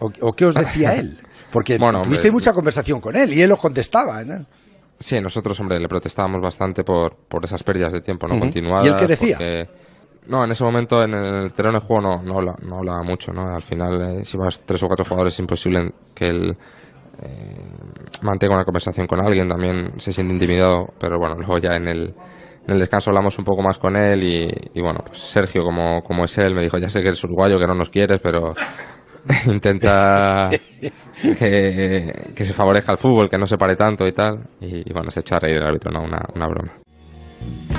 ¿O qué os decía él? Porque Bueno, tuvisteis mucha conversación con él y él os contestaba, ¿no? Sí, nosotros, hombre, le protestábamos bastante por esas pérdidas de tiempo, ¿no? Continuadas. ¿Y él qué decía? Porque, no, en ese momento en el terreno de juego no hablaba mucho, ¿no? Al final, si vas 3 o 4 jugadores es imposible que él mantenga una conversación con alguien, también se siente intimidado, pero bueno, luego ya en el descanso hablamos un poco más con él y bueno, pues Sergio, como es él, me dijo, ya sé que eres uruguayo, que no nos quieres, pero intenta que se favorezca el fútbol, que no se pare tanto y tal, y bueno, se echó a reír el árbitro, ¿no? Una broma.